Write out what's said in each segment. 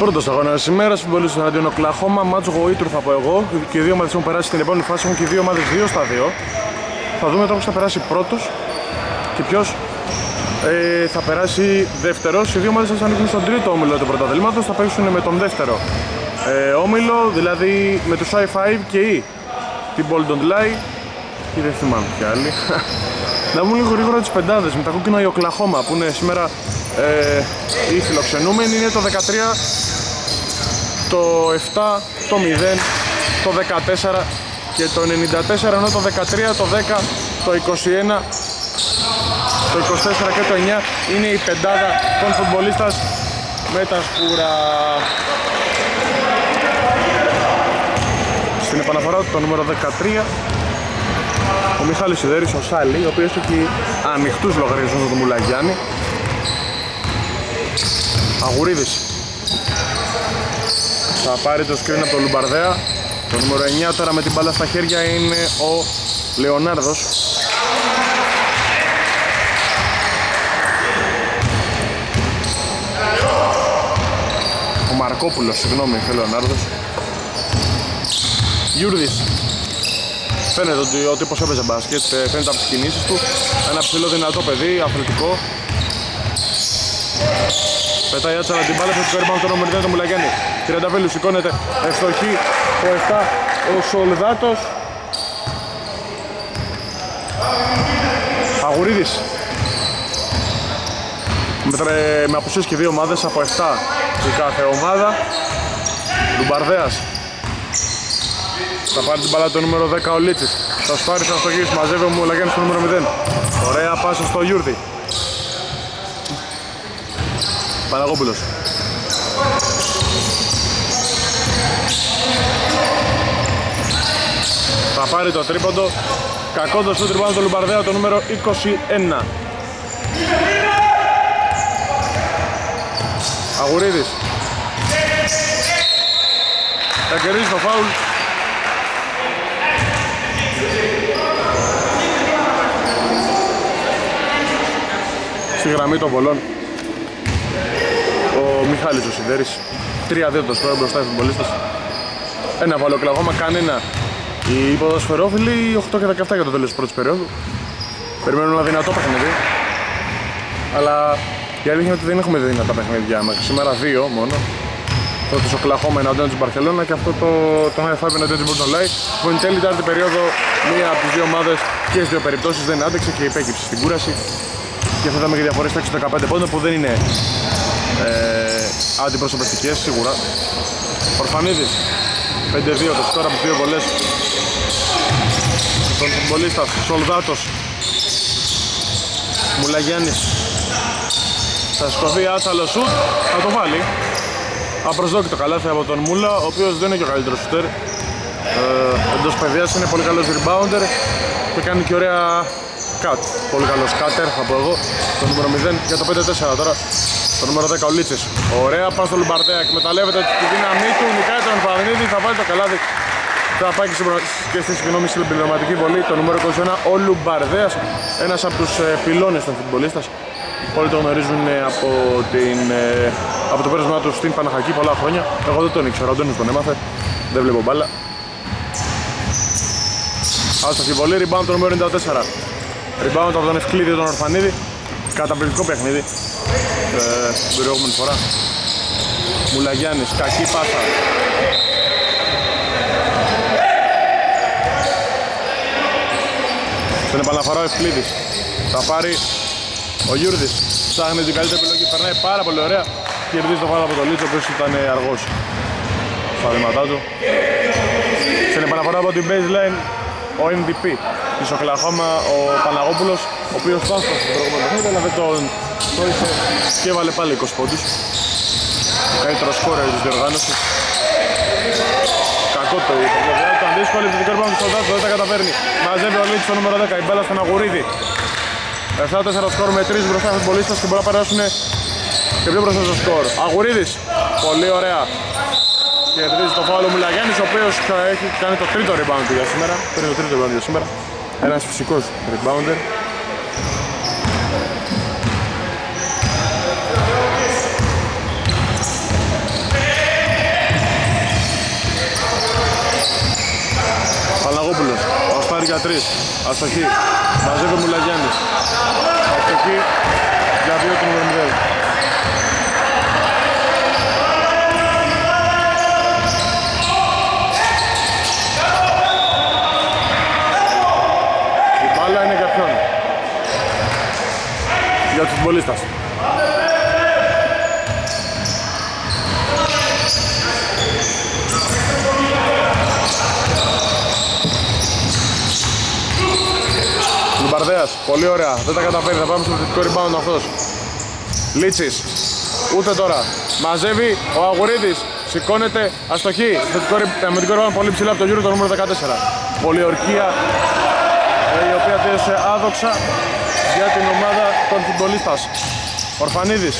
Πρώτος αγώνας ημέρας, φοιτμπολίστες του Ραντιόν Οκλαχώμα, μάτς γοήτρου θα πω εγώ. Και οι δύο ομάδες έχουν περάσει στην επόμενη φάση, έχουν και οι δύο ομάδες 2-2. Θα δούμε τώρα ποιος θα περάσει πρώτος και ποιος θα περάσει δεύτερος. Οι δύο ομάδες θα ανήκουν στον τρίτο όμιλο του πρωταθλήματος, θα παίξουν με τον δεύτερο όμιλο, δηλαδή με τους i5 και την Bold Don't Lie και δεν θυμάμαι και άλλοι. Να πούμε λίγο γρήγορα τις πεντάδες. Με τα κόκκινα η Οκλαχώμα που είναι σήμερα οι φιλοξενούμενοι, είναι το 13, το 7, το 0, το 14 και το 94, ενώ το 13, το 10, το 21, το 24 και το 9 είναι η πεντάδα των φουτμπολίστας με τα σκούρα. Στην επαναφορά το νούμερο 13 ο Μιχάλης Σιδέρης, ο Σάλι, ο οποίος έχει ανοιχτούς λογαριασμούς του Μουλαγιάννη. Αγουρίδης θα πάρει το screen από τον Λουμπαρδέα. Το νούμερο 9 τώρα με την μπάλα στα χέρια είναι ο Λεωνάρδος. Ο Μαρκόπουλος, συγγνώμη, ο Λεωνάρδος. Γιούρδης. Φαίνεται ότι ο τύπος έπαιζε μπάσκετ, φαίνεται από τις κινήσεις του. Ένα ψηλό δυνατό παιδί, αθλητικό. Πετάει άτσα την μπάλα, θα του περιμένει το νούμερο 9 το Μουλαγιάννη. Τριανταφύλλου σηκώνεται, ευστοχή, ο 7, ο Σολδάτος. Αγουρίδης. Με απουσίες και δύο ομάδες, από 7 η κάθε ομάδα. Λουμπαρδέας. Θα πάρει την μπάλα το νούμερο 10 ο Λίτσης. Θα σπάρει, θα στοχίσει, μαζεύει ο Μουλαγιάννης στο νούμερο 0. Ωραία πάσα στο Γιούρδη. Παναγόπουλος. Θα πάρει το τρίποντο. Κακό το σούτ πάνω το Λουμπαρδέα, το νούμερο 21. Αγουρίδης. Θα κερδίσει το φάουλ. Στη γραμμή των βολών ο Μιχάλης ο Σιδέρης. 3-2 το σκορ μπροστά οι φουτμπολίστες. Ένα βάλε Οκλαχώμα, κανένα. Οι ποδοσφαιρόφιλοι 8 και 17 για το τέλος της πρώτης περίοδου. Περιμένουν ένα δυνατό παιχνίδι. Αλλά η αλήθεια είναι ότι δεν έχουμε δυνατά παιχνίδια μέχρι σήμερα, 2 μόνο. Το της Οκλαχώμα εναντίον της Μπαρσελόνα και αυτό το i5 εναντίον της Bold Don't Lie, που εν τέλει τέταρτη περίοδο μία από τις δύο ομάδες και στις δύο περιπτώσεις δεν άντεξε και υπέκυψε στην κούραση. Και αυτό είδαμε και διαφορές τάξης 15 πόντων που δεν είναι αντιπροσωπευτικές σίγουρα. Ορφανίδης 5-2 το σκορ από τις δύο βολές. Τον φουτμπολίστας Σολδάτος. Μουλαγιάννης. Θα σκοθεί άτσαλο σουτ, θα το βάλει. Απροσδόκητο καλάθι από τον Μούλα, ο οποίος δεν είναι και ο καλύτερος σουτέρ. Εντός παιδιάς είναι πολύ καλός rebounder και κάνει και ωραία cut. Πολύ καλός cutter θα πω εγώ. Το νούμερο 0 για το 5-4 τώρα. Το νούμερο 10 ο Λίτσης. Ωραία πάσα στο Λουμπαρδέα, εκμεταλλεύεται τη δύναμή του, νικάει τον Φαγνίδη, θα βάλει το καλάδι. Θα πάει και στη συμπληρωματική βολή το νούμερο 21 ο Λουμπαρδέας. Ένας από τους πυλώνες των φουτμπολίστας. Όλοι το γνωρίζουν από το πέρασμά του στην Παναχαϊκή πολλά χρόνια. Εγώ δεν τον ήξερα, ο Αντώνης τον έμαθε. Δεν βλέπω μπάλα. Άστοχη βολή, rebound το νούμερο 94. Rebound από τον Ευκλήδη τον Ορφανίδη. Καταπληκτικό παιχνίδι. Την προηγούμενη φορά. Μουλαγιάννης, κακή πάσα. Στην επαναφορά ο Ευκλήδης. Θα πάρει ο Γιούρδης. Ψάχνει την καλύτερη επιλογή, περνάει πάρα πολύ ωραία. Κερδίζει το φάουλ από τον Λίτσο, ο οποίος ήταν αργός στα βήματά του. Στην επαναφορά από την baseline ο MVP της Οκλαχώμα, ο Παναγόπουλος, ο οποίος φτάθηκε στην προηγούμενη παιχνίδι, αλλά δεν τον στόχισε και έβαλε πάλι 20 πόντους. Καλύτερο σκόρερ της διοργάνωσης. Κακό το είπε. Ήταν δύσκολη την κόρπα του Σολδάτου, δεν τα καταφέρνει. Μαζεύει ο Λίτσος το νούμερο 10, η μπάλα στον Αγουρίδη. 7-4 σκορ με 3 μπροστά οι φουτμπολίστες και μπορούν να περάσουν και πιο μπροστά στο σκορ. Αγουρίδης, πολύ ωραία. Κερδίζει το φάουλο Μουλαγιάννης, ο οποίος έχει κάνει το τρίτο rebound για σήμερα. Παίρνει το τρίτο rebound για σήμερα. Ένας φυσικός rebounder. Παναγόπουλος, Αστάρι για 3, αστοχή, μαζεύει Μουλαγιάννης, αστοχή για 2 του νούμερο 0. Η μπάλα είναι για ποιον? Για τους futbolistas. Λουμπαρδέας, πολύ ωραία, δεν τα καταφέρει, θα πάμε στο θετικό rebound αυτός. Λίτσης, ούτε τώρα, μαζεύει ο Αγουρίδης, σηκώνεται, αστοχή, θετικό rebound πολύ ψηλά από τον γύρο το νούμερο 14. Πολιορκία, η οποία τέλειωσε άδοξα για την ομάδα των futbolistas. Ορφανίδης,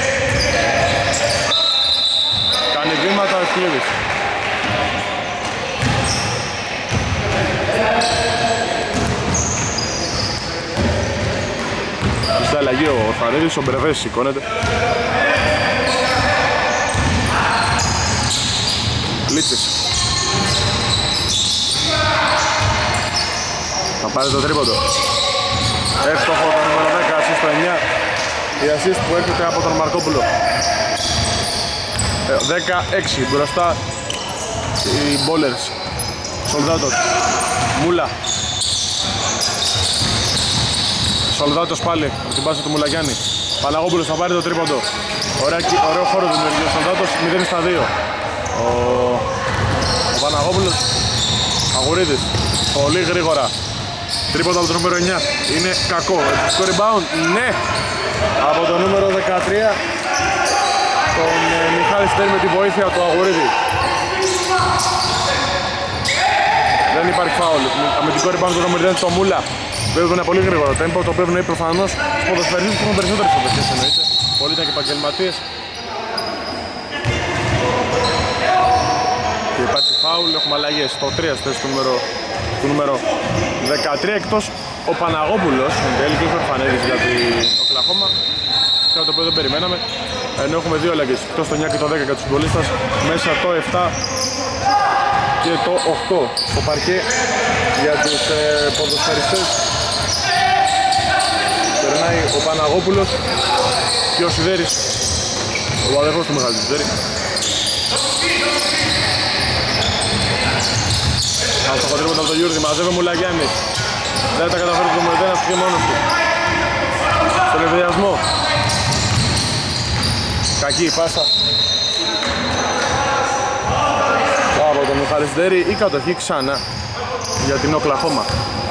κάνει βήματα ο Ευκλήδης. Στα αλλαγή ο Ορφανίδης, ο Μπρεβές σηκώνεται. Λίτσης. Θα πάρει το τρίποντο. Εύστοχο το νούμερο 10, assist το 9. Η assist που έρχεται από τον Μαρκόπουλο. 16 μπροστά οι bowlers. Σολδάτος. Μούλα. Σολδάτος πάλι από την πάση του Μουλαγιάννη. Παναγόπουλος θα πάρει το τρίποντο. Ωραίο χώρο δημιουργεί ο Σολδάτος, 0 στα 2. Ο Παναγόπουλος. Αγουρίδης. Πολύ γρήγορα. Τρίποντο από το νούμερο 9. Είναι κακό. Το rebound. Ναι. Από το νούμερο 13. Τον Μιχάλη Στέρη με τη βοήθεια του Αγουρίδη. Δεν υπάρχει φάουλ. Αμυντικό rebound το νούμερο 9 το Μούλα. Βέβαια είναι πολύ γρήγορο τέμπο, το οποίο είναι προφανώς στους ποδοσφαιριστές που έχουν περισσότερες φωτογραφίες εννοείται. Πολλοί ήταν και επαγγελματίες. Και υπάρχει φάουλ, έχουμε αλλαγές στο 3 στη θέση του νούμερο 13, εκτός ο Παναγόπουλος, εν τέλει και ο Ορφανίδης για την Οκλαχώμα. Κάτι το οποίο δεν περιμέναμε, ενώ έχουμε 2 αλλαγές, εκτός το 9 και το 10 για τους futbolistas, μέσα το 7 και το 8 στο παρκέ για τους ποδοσφαιριστές. Περνάει ο Παναγόπουλος και ο Σιδέρης, ο αδερφός του Μεγάλου Σιδέρη. Άστοχο τρίποντο από τον Γιούρδη, μαζεύει Μουλαγιάννης. Δεν τα καταφέρει το Μοντένα και μόνος του. Στον ευδιασμό. Κακή η πάσα. Από τον Μιχάλη Σιδέρη, η κατοχή ξανά για την Οκλαχώμα.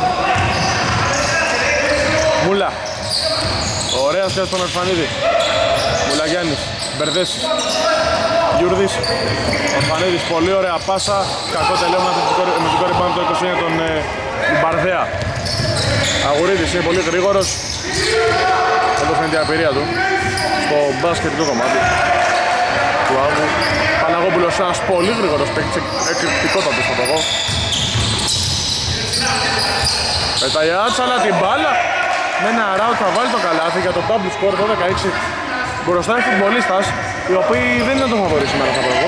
Μούλα. Ωραία σχέση στον Ορφανίδη. Μουλαγιάννης, Μπερδέσης, Γιούρδης, Ορφανίδης, πολύ ωραία πάσα. Κακό τελείωμα με την κόρη πάνω το 29 τον Μπαρδέα. Αγουρίδης είναι πολύ γρήγορος. Εδώ φαίνεται η απειρία του στο μπάσκετικό κομμάτι του Άγου. Παναγόπουλος ένας πολύ γρήγορος παίκτης, εκρηκτικότατος θα το πω. Πετάει άτσαλα την μπάλα. Με ένα ράουτ θα βάλει το καλάθι για το double score 12-16. Μπροστά οι futbolistas, οι οποίοι δεν είναι το φαβορί σήμερα θα πω εγώ.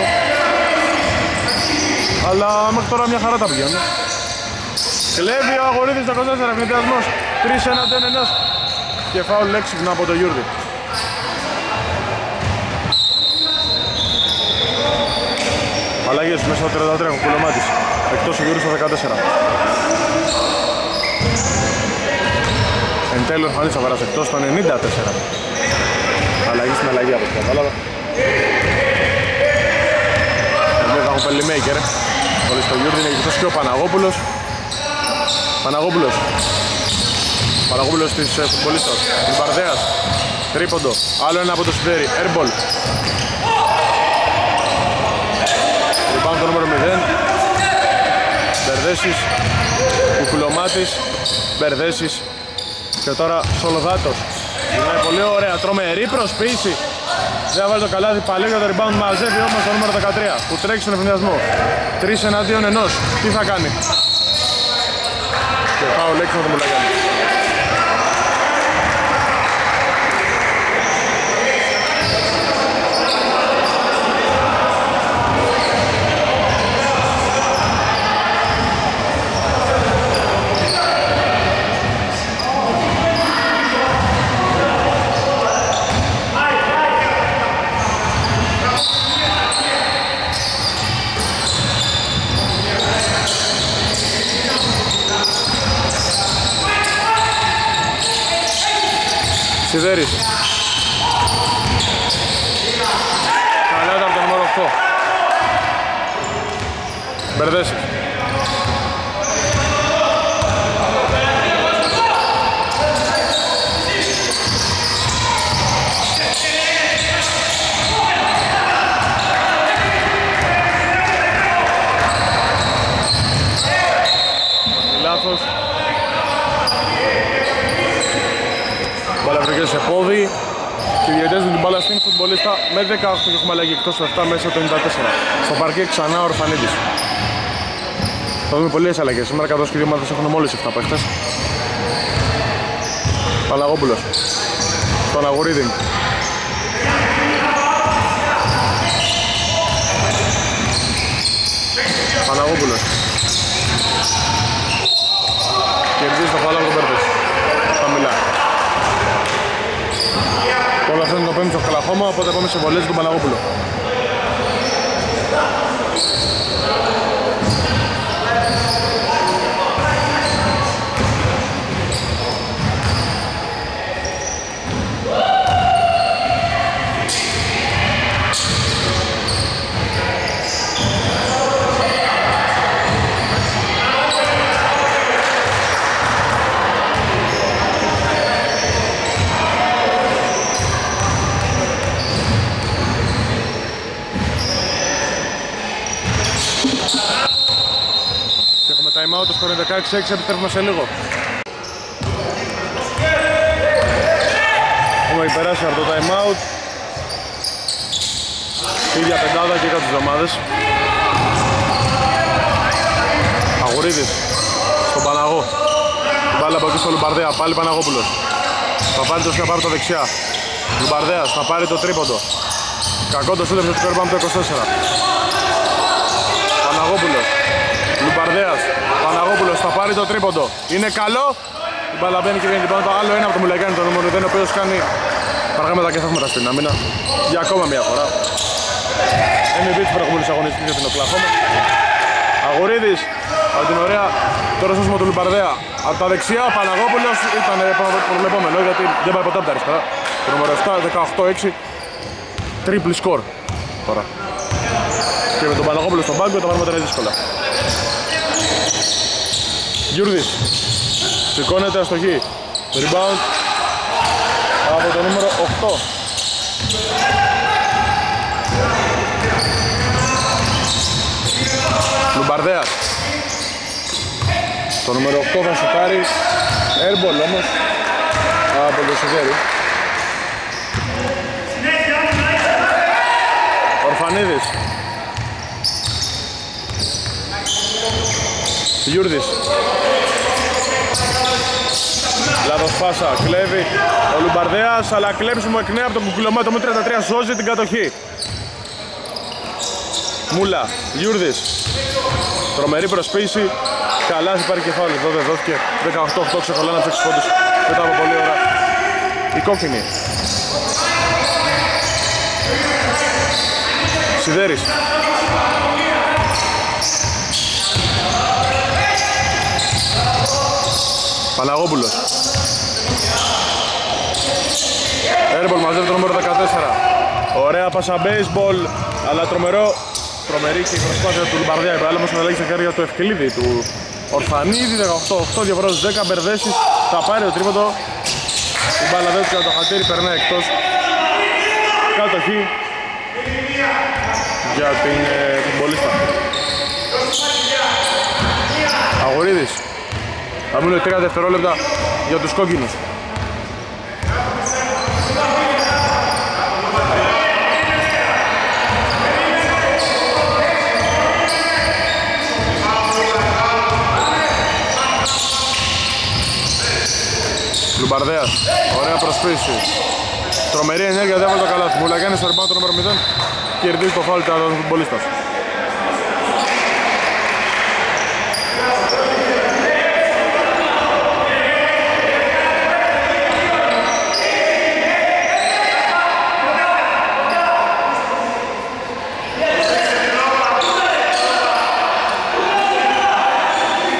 Αλλά μέχρι τώρα μια χαρά τα πηγαίνουν. Κλέβει ο Αγορίδης το 24, ευνηδιασμός. 3 εναντίον 1 και φάουλ έξυπνα από το Γιούρδη. Αλλαγές μέσα στο 33 ο Κουλωμάτης. Εκτός ο Γιούρδης στο 14. Εν τέλει ο Ορφανίδης θα περάσει εκτός το 94. Αλλαγή στην αλλαγή από ό,τι κατάλαβα. Εδώ θα έχουν πελιμέικερ. Όλοι στο Γιούρδη είναι εκτός και ο Παναγόπουλος. Παναγόπουλος της futbolistas. Μπαρδέας. Τρίποντο. Άλλο ένα από το Σιδέρι. Airball. Rebound το νούμερο 0. Μπερδέσης. Κουκουλωμάτης. Μπερδέσης. Και τώρα Σολοδάτος. Είναι πολύ ωραία, τρομερή προσποίηση. Δεν βάλει το καλάθι πάλι για το rebound, μαζεύει όμως το νούμερο 13 που τρέχει στον ευνηδιασμό. 3 εναντίον 1. Τι θα κάνει? Και πάω λέξη να το Μουλαγιάννη. Σιδέρης. Καλά ήταν το νούμερο 8. Μπερδέσης. Λάθος. Μπάλα βρήκε σε πόδι. Και οι διαιτητές με την μπάλα στην φουτμπολίστα με 18 και έχουμε αλλαγή εκτός 7 μέσα το 94. Στο παρκέ ξανά ο Ορφανίδης. Θα δούμε πολλές αλλαγές. Σήμερα καθώς και οι δύο ομάδες έχουν μόλις 7 παίχτες. Παναγόπουλος. Στον Αγουρίδη. Παναγόπουλος. Κερδίζει το φαλά από τον Πέρδες. Χαμηλά. Όλα αυτά είναι το 5ο στο Οκλαχώμα, οπότε πάμε σε βολές του Παναγόπουλου. Time out, το σκορ είναι 16-6, επιστρέφουμε σε λίγο. Έχουμε περάσει από το time out. Ίδια πεντάδα και κάτω τις ομάδες. Αγουρίδης στον Παναγό. Την μπάλα από εκεί στο Λουμπαρδέα, πάλι Παναγόπουλος. Θα πάρει το σκαπάρ το δεξιά. Λουμπαρδέας θα πάρει το τρίποντο. Κακό το σύνδεσμο του σκορ, πάμε το 24. Παναγόπουλος. Λουμπαρδέας, Παναγόπουλος θα πάρει το τρίποντο. Είναι καλό. Η μπάλα μπαίνει και βγαίνει πάνω. Το άλλο ένα από το Μουλαγιάννη, το νούμερο 0, ο οποίος κάνει παραγάμματα και θαύματα στην άμυνα. Για ακόμα μια φορά. MVP της προηγούμενης αγωνιστικής για την Οκλαχώμα. Αγουρίδης, από την ωραία το ρεσόσιμο του Λουμπαρδέα. Από τα δεξιά, Παναγόπουλος ήταν προβλεπόμενο γιατί δεν πάει ποτέ από τα αριστερά. Το νούμερο 7, 18-6. Τρίπλη σκορ τώρα. Και με τον Παναγόπουλο στον πάγκο τα πράγματα είναι δύσκολα. Γιούρδης σηκώνεται αστοχή. Rebound από το νούμερο 8. Λουμπαρδέας. Το νούμερο 8 θα σουτάρει. Airball όμως από το Σιδέρι. Ορφανίδης. Γιούρδης. Λάθος πάσα, κλέβει ο Λουμπαρδέας, αλλά κλέψιμο εκ νέου από τον κουκουλωμάτο με 33 σώζει την κατοχή. Μούλα, Γιούρδης. Τρομερή προσποίηση. Καλά υπάρχει κεφάλι, εδώ δεν δόθηκε. 18-8 ξεχωλά να ψέξει πόντους μετά από πολλή ώρα. Η κόκκινη. Σιδέρης. Παναγόπουλος. Airball μαζεύει το νούμερο 14. Ωραία πάσα baseball, αλλά τρομερή και η προσπάθεια του Λουμπαρδέα. Η όμως αναλέγει στα χέρια του Ευκλήδη, του Ορφανίδη. 18-8, διαφορά στους 10. Μπερδέσεις θα πάρει το τρίποντο. Η μπάλα δεν του το χατήρι, περνάει εκτός. Κατοχή για την μπολίστα. Αγορίδης. Θα μείνουν 3 δευτερόλεπτα για τους κόκκινους. Λουμπαρδέας, ωραία προσποίηση. Τρομερή ενέργεια, δεν έβαλε το καλάθι. Μουλαγιάννης στο rebound το νούμερο 0. Κερδίζει το φάουλ των φουτμπολίστας.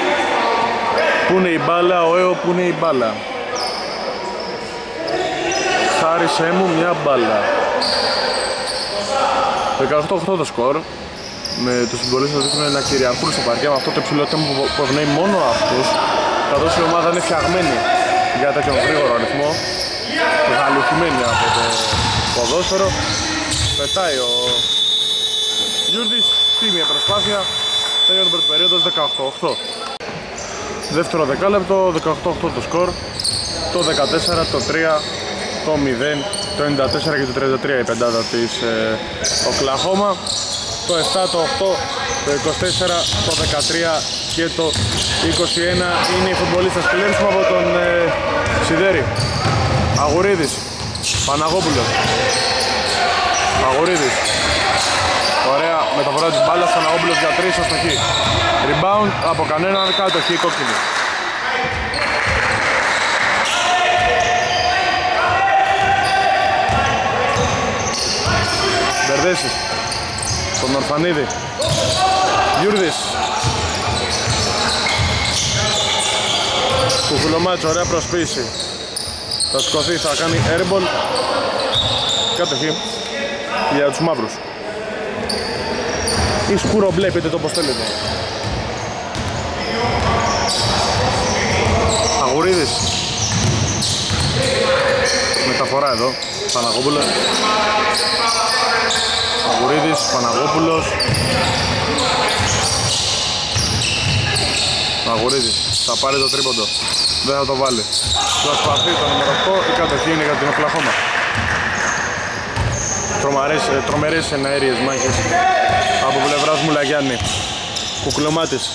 Πού είναι η μπάλα, ο Έο, πού είναι η μπάλα. χάρισέ μου μια μπάλα. 18-8 το σκορ. Με τους συμπολίτες να δείχνουν να κυριαρχούν στο παρκέ με αυτό το υψηλό τέμπο που ευνοεί μόνο αυτούς, καθώς η ομάδα είναι φτιαγμένη για τέτοιον γρήγορο αριθμό, γαλουχημένη από το ποδόσφαιρο. Πετάει ο Γιούρδης, τίμια προσπάθεια, τέλειωνε την πρώτη περίοδος 18-8. Δεύτερο δεκάλεπτο, 18-8 το σκορ, το 14, το 3, το 0, το 94 και το 33 η πεντάδα της Οκλαχώμα. Το 7, το 8, το 24, το 13 και το 21 είναι οι φουτμπολίστες. Κλέψουμε από τον Σιδέρη. Αγουρίδης, Παναγόπουλος. Αγουρίδης. Ωραία μεταφορά της μπάλας, Παναγόπουλος για 3 αστοχή. Rebound από κανέναν, κατοχή κόκκινη. Μπερδέσης. Τον Ορφανίδη. Γιούρδης. Κουκουλομάτσο, ωραία προσποίηση. Θα σηκωθεί, θα κάνει airball. Κατοχή για τους μαύρους. Ή σκούρο μπλε, πείτε το πως θέλετε. Αγουρίδης. Μεταφορά εδώ. Παναγόπουλος. Αγουρίδης, Παναγόπουλος. Αγουρίδης, θα πάρει το τρίποντο. Δεν θα το βάλει. Προσπαθεί το νούμερο 8, η κατοχή είναι για την Οκλαχώμα. Τρομερές εναέριες μάχες από πλευράς Μουλαγιάννη. Κουκλωμάτης.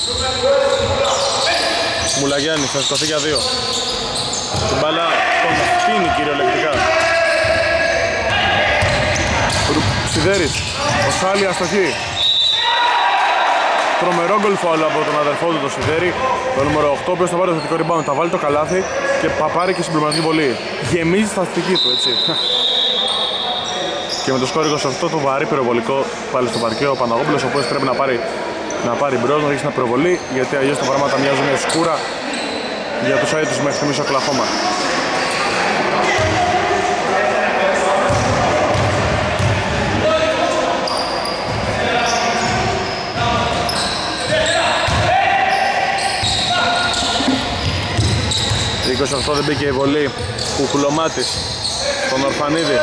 Μουλαγιάννης, θα σηκωθεί για 2. Την μπάλα τον φτύνει κυριολεκτικά. Σιδέρης, ο Σάλι αστοχή. Τρομερό γκολ φάουλ από τον αδερφό του, το Σιδέρη, το νούμερο 8, ο οποίος θα πάρει το θετικό rebound, θα βάλει το καλάθι και θα πάρει και συμπληρωματική βολή. Γεμίζει τα θετική του, έτσι. Και με το σκόρ 28 το βαρύ πυροβολικό πάλι στο παρκέ ο Παναγόπουλος, ο οποίος πρέπει να πάρει μπρος, να ρίξει μια πυροβολή, γιατί αλλιώς τα πράγματα μοιάζουν σκούρα για τους αίτους μέχρι στιγμής Οκλαχώμα. Η 28 δεν μπήκε η βολή. Κουκουλομάτης τον Ορφανίδη.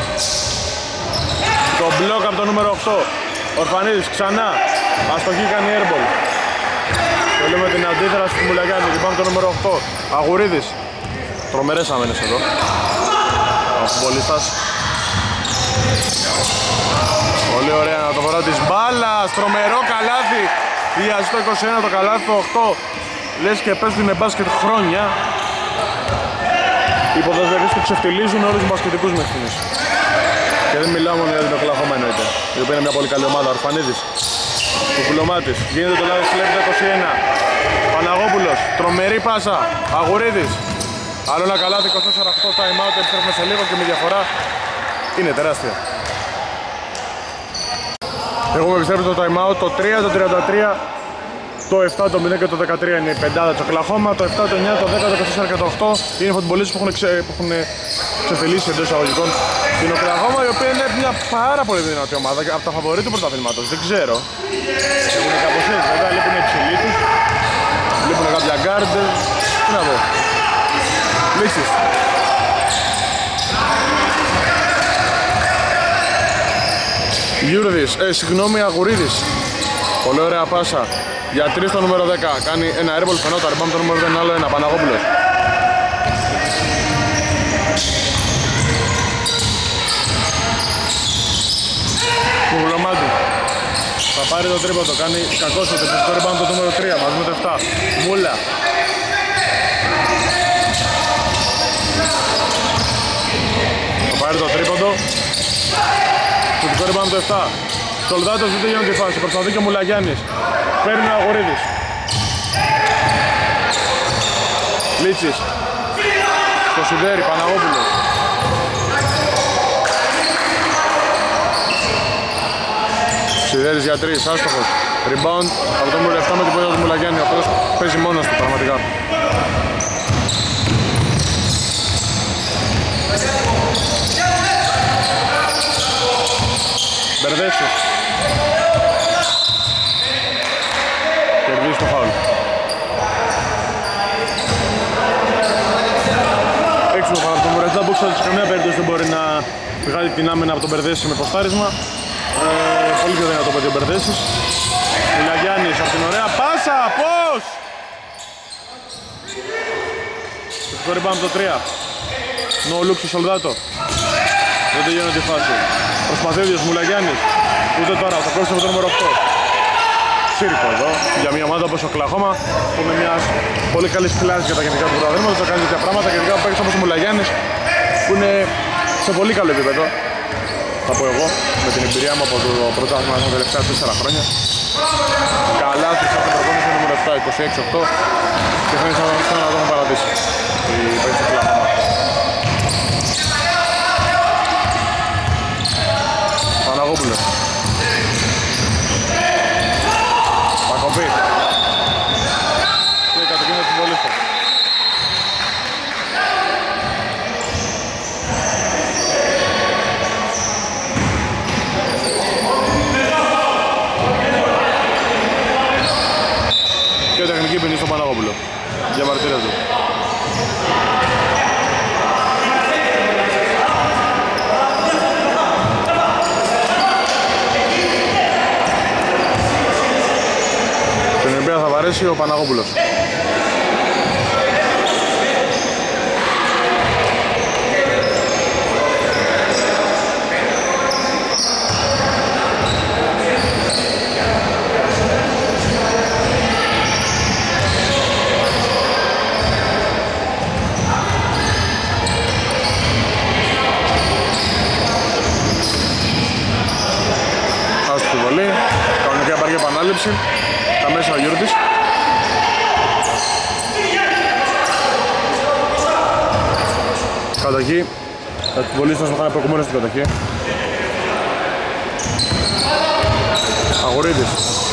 Το μπλοκ από το νούμερο 8. Ορφανίδης ξανά. Αστοχή κάνει airball. Θέλουμε την αντίδραση του Μουλαγιάννη. Πάμε το νούμερο 8. Αγουρίδης. Τρομερές άμενες εδώ. Ο φουμπολίστας. Πολύ ωραία ανατοφορά της μπάλας. Τρομερό καλάθι. Διάζει το 21 το καλάθι, το 8. Λες και παίζουν μπάσκετ χρόνια. Οι ποδοσφαιριστές που ξεφτιλίζουν όλους τους μπασκετικούς μέχρι στιγμής. Και δεν μιλάω μόνο για την Οκλαχώμα εννοείται, η οποία είναι μια πολύ καλή ομάδα. Ορφανίδης, Κουκουλομάτης, γίνεται το λάθος, κλέβει το 21. Παναγόπουλος, τρομερή πάσα, Αγουρίδης. Άλλο ένα καλάθι, 24-8 time out, επιστρέφουμε σε λίγο και με διαφορά είναι τεράστια. Έχουμε επιστρέψει το time out, το 3, το 33. Το 7, το 0 και το 13 είναι η πεντάδα της Οκλαχώμα, το 7, το 9, το 10, το 14 και το 8 είναι φουτμπολίστες που έχουν ξεφυλίσει εντός εισαγωγικών την Οκλαχώμα, η οποία είναι μια πάρα πολύ δυνατή ομάδα από τα φαβορί του πρωταθλήματος, δεν ξέρω. Έχουν κάπως έτσι, βέβαια λείπουν οι ψηλοί τους, λείπουν κάποια γκάρντ, τι να πω. Λύσεις. Γιούρδης, συγγνώμη, Αγουρίδης. Πολύ ωραία πάσα. Για 3 το νούμερο 10. Κάνει ένα airball φαινόταν. Πάμε το νούμερο 1, άλλο ένα. Παναγόπουλος. Κουβουλομάτι. Θα πάρει το τρίποντο. Κάνει κακό στο τεπιστικό rebound το νούμερο 3. Μαζί με το 7. Μούλα. Θα πάρει το τρίποντο. Τεπιστικό rebound το 7. Σολδάτος δεν τελειώνει τη φάση, προσπαθεί και ο Μουλαγιάννης. Παίρνει ο Αγορίδης. Λίτσης. Στο Σιδέρι, Παναγόπουλος. Σιδέρης για 3, άστοχος. Rebound από το νούμερο 7 με την πόδια του Μουλαγιάννη. Ο οποίος παίζει μόνος του πραγματικά. Μπερδέσεις. Κερδίζει το φάουλ. Έξω το φάουλ από τον Μουρετζάμπουξ, σε καμία περίπτωση δεν μπορεί να βγάλει την άμυνα από τον Μπερδέση με ποστάρισμα. Πολύ πιο δυνατό παιδί ο Μπερδέσης. Μιλαγιάννης από την ωραία πάσα, πώς! Το ριμπάουντ το 3. No look στο Σολδάτο. Δεν τελειώνει τη φάση. Προσπαθεί ο ίδιος Μουλαγιάννης. Ούτε τώρα, θα κόψει από το νούμερο 8. Σύρκο εδώ, για μια ομάδα όπως ο Οκλαχώμα, που είναι μια πολύ καλή κλάση για τα γενικά του πρωταθλήματος, θα κάνει τέτοια πράγματα και ειδικά παίκτης όπως ο Μουλαγιάννης, που είναι σε πολύ καλό επίπεδο. Θα πω εγώ, με την εμπειρία μου από το πρωτάθλημα τα τελευταία 4 χρόνια. Καλά τους από την προπόνηση νούμερο 7, 26-8 και θα είναι σαν να το έχουν παρατήσει η παίκτης του Οκλαχώμα. Παναγόπουλος. Πακοπή. Και κατοκίνησε την βολίστα. Και τεχνική ποινή στον Παναγόπουλο. Για μαρτυρία του. Θα βαρέσει ο Παναγόπουλος. Άστο τη βολή, κανονικά υπάρχει επανάληψη. Τα μέσα ο Γιούρτης. Κατοχή. Θα βολίστας να κάνει προκομμένος στην κατοχή. Αγορίδης.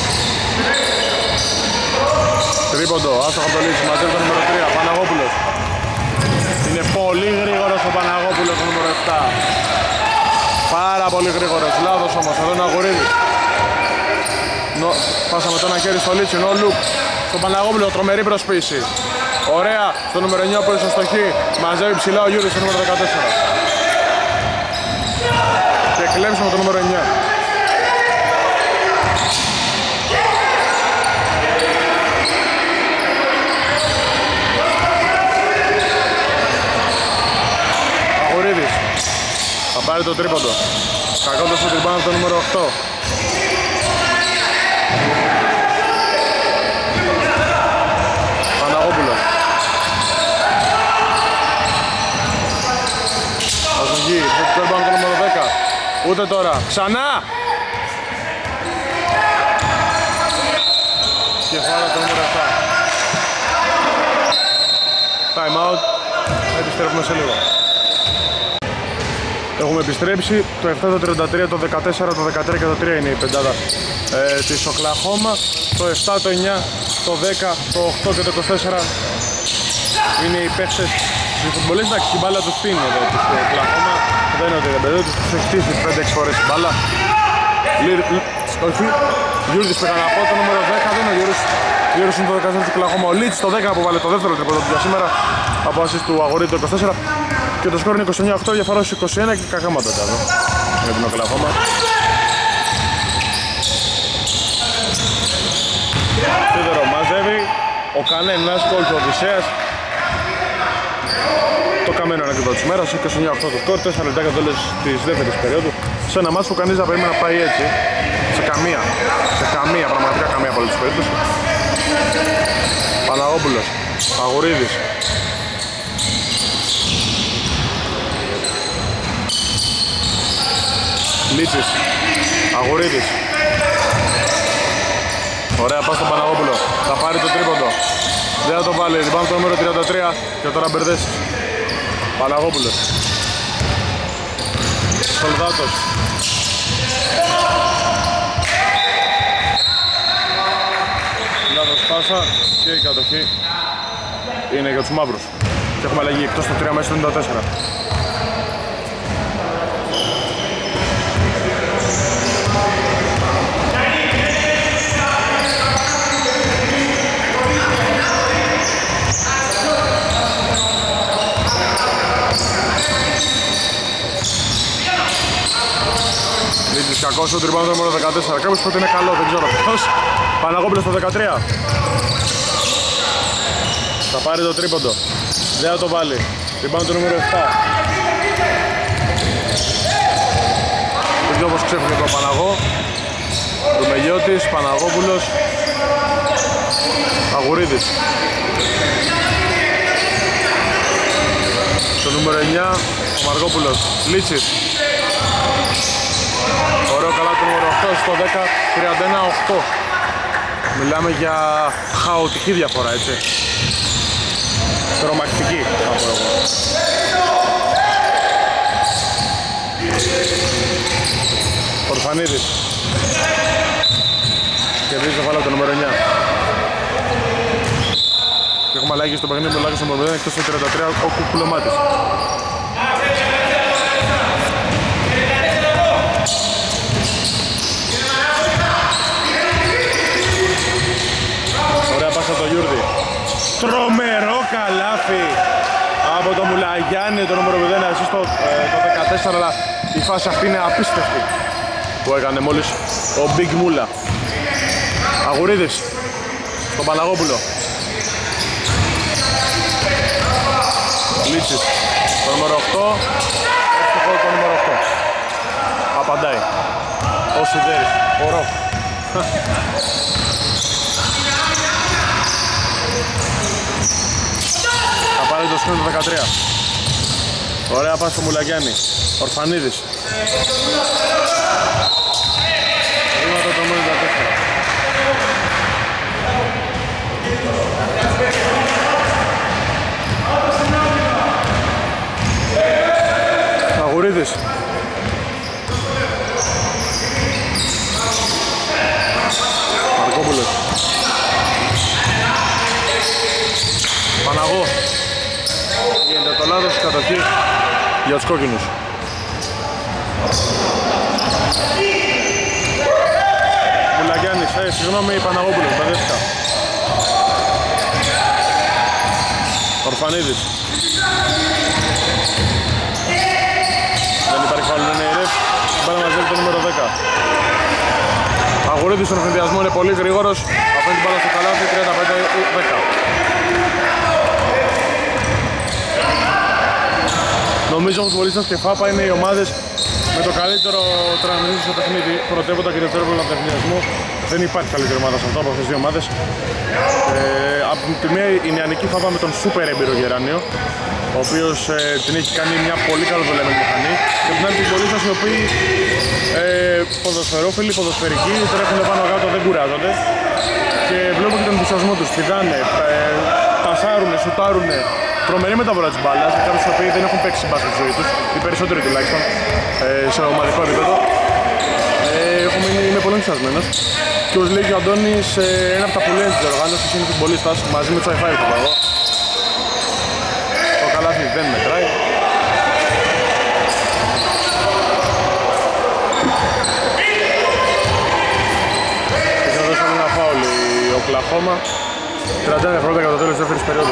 Τρίποντο, άστοχο από το Λίτσι, μαζεύει το νούμερο 3, Παναγόπουλος. Είναι πολύ γρήγορος ο Παναγόπουλος το νούμερο 7. Πάρα πολύ γρήγορος, λάθος όμως, εδώ είναι ο Αγορίδης. Πάσα με το ένα χέρι στο Λίτσι, no look. Στον Παναγόπουλο, τρομερή προσποίηση. Ωραία, στο νούμερο 9 που είναι στο στοχή. Μαζεύει ψηλά ο Γιούρης στο νούμερο 14. Και κλέψουμε το νούμερο 9. Αγορίδης. Θα πάρει το τρίποντο. Κακόντος στο τριμπάνω από το νούμερο 8. Παναγόπουλος. Αζογή, το τριμπάνω το νούμερο 10. Ούτε τώρα. Ξανά! Και φάρα το νούμερο 7. Time out. Επιστρέφουμε σε λίγο. Έχουμε επιστρέψει, το 7, το 33, το 14, το 13 και το 3 είναι η πεντάδα της Οκλαχώμα. Το 7, το 9, το 10, το 8 και το 24 είναι οι παίκτες. Οι φουτμπολίστες, εντάξει, η μπάλα τους πίνει εδώ της Οκλαχώμα. Δεν είναι ότι δεν παιδί, τους έχει χτίσει 5-6 φορές η μπάλα. Όχι, Γιούρτης πήγαν από το νούμερο 10, δεν είναι ο Γιούρης. Γιούρης είναι το 14 του Οκλαχώμα. Ο Λίτς το 10 που βάλε το δεύτερο τρίποντο του για σήμερα από ασίστ του Αγορίδη το 24. Και το σκορ είναι 29-8, διαφορά στους 21 και κακάματα εδώ για την Οκλαχώμα. Σίδερο μαζεύει, ο Κανένας, κόλτο Οδυσσέας. Το καμένο ανακοιτό της μέρας, 29-8 το σκορ, 4 λεπτά για το τέλος της δεύτερης περίοδου. Σε ένα μάτς που κανείς δεν περίμενε να πάει έτσι, σε καμία, πραγματικά καμία από όλες τις περίπτωσες. Παναγόπουλος, Αγορίδης. Λίτσης, Αγορίδης. Ωραία, πας στον Παναγόπουλο. Θα πάρει το τρίποντο. Δεν θα το βάλει. Ριμπάουντ το νούμερο 33 και τώρα Μπερδέσης. Παναγόπουλος. Σολδάτος. Λάθος πάσα και η κατοχή είναι για τους μαύρους. Και έχουμε αλλαγή εκτός το 3 μέσα στο 94. στο τριμπάνο το νούμερο 14. Κάποιος που είναι καλό, δεν ξέρω ποιος. Παναγόπουλος στο 13. Θα πάρει το τρίποντο. Δεν θα το βάλει. Τριμπάνο το νούμερο 7. Δεν ξέρω πως ξέφυγε το Παναγό. Ρουμελιώτης, Παναγόπουλος, Αγουρίδης. Το νούμερο 9, ο Μαργόπουλος, Λίτσης. Ωραίο καλά το νούμερο 8 στο 10, 31-8. Μιλάμε για χαοτική διαφορά, έτσι. Τρομακτική, θα πω εγώ. Ορφανίδης. Κερδίζει το φάλαο το νούμερο 9. Και έχουμε αλλαγή στο παιχνίδι με τουλάχιστον από 0 εκτός το 33 ο Κουκουλωμάτης. Ωραία πάσα το Γιούρδη. Τρομερό καλάθι από το Μουλαγιάννη, το νούμερο 0, εσείς το 14, αλλά η φάση αυτή είναι απίστευτη που έκανε μόλις ο Big Mula. Αγουρίδης στον Παναγόπουλο. Λίτσης το νούμερο 8, εύστοχο το νούμερο 8. Απαντάει ο Σιδέρης, ωραίο. Θα πάρει το σκριν το 13. Ωραία πάση στο Μουλαγιάννη. Ορφανίδης. Βήματα το νούμερο 14. Αγουρίδης. Μαρκόπουλος. Παναγό. Γίνεται το λάθος κατοχή για τους κόκκινους. Μουλαγιάννης, συγγνώμη, Παναγόπουλος, μπερδεύτηκα. Ορφανίδης. Δεν υπάρχει φάουλ, είναι η ρεφ. Μπάλα μαζί το νούμερο 10. Αγουρίδης στον εφηδιασμό είναι πολύ γρήγορος. Αφήνει την μπάλα στο καλάθι, 35-10. Νομίζω ότι οι Βολίστας και Φάπα είναι οι ομάδες με το καλύτερο τρανζίσιο στο παιχνίδι. Πρωτεύοντα και δευτερεύοντα από τον εφηδιασμό. Δεν υπάρχει καλύτερη ομάδα σε αυτό από αυτές τις δύο ομάδες. Από τη μία η νεανική Φάπα με τον σούπερ έμπειρο Γεράνιο, ο οποίος την έχει κάνει μια πολύ καλοδουλεμένη μηχανή, και την άλλη τους Βολίστας οι οποίοι ποδοσφαιρόφιλοι, ποδοσφαιρικοί, τρέχουν πάνω κάτω, δεν κουράζονται και βλέπω και τον ενθουσιασμό τους, πηδάνε, πασάρουνε, σουτάρουνε, τρομερή μεταφορά της μπάλας για κάποιους οι οποίοι δεν έχουν παίξει μπάσκετ στη ζωή τους, οι περισσότεροι τουλάχιστον σε ομαδικό επίπεδο. Είμαι πολύ ενθουσιασμένος και όπως λέει και ο Αντώνης, ένα από τα πουλές της διοργάνωσης είναι Φουτμπολίστας μαζί με τους i5 που πάω. Το καλάθι δεν μετράει. Και θα δώσουμε ένα φάουλ η Οκλαχώμα. 31 δευτερόλεπτα για το τέλος της δεύτερης περίοδου.